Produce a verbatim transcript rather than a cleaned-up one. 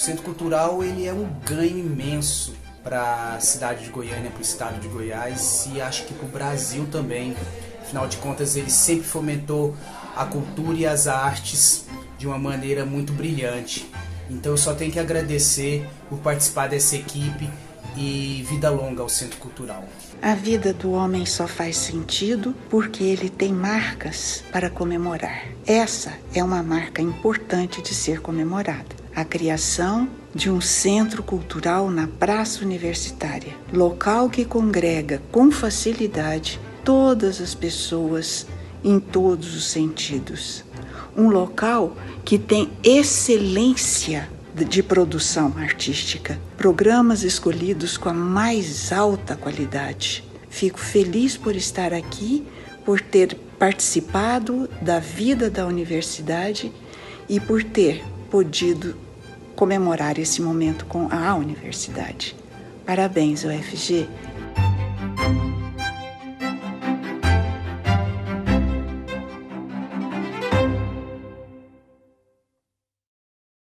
Centro Cultural ele é um ganho imenso para a cidade de Goiânia, para o estado de Goiás e acho que para o Brasil também. Afinal de contas, ele sempre fomentou a cultura e as artes de uma maneira muito brilhante. Então eu só tenho que agradecer por participar dessa equipe e vida longa ao Centro Cultural. A vida do homem só faz sentido porque ele tem marcas para comemorar. Essa é uma marca importante de ser comemorada. A criação de um centro cultural na Praça Universitária, local que congrega com facilidade todas as pessoas em todos os sentidos. Um local que tem excelência de produção artística, programas escolhidos com a mais alta qualidade. Fico feliz por estar aqui, por ter participado da vida da universidade e por ter podido comemorar esse momento com a universidade. Parabéns, U F G,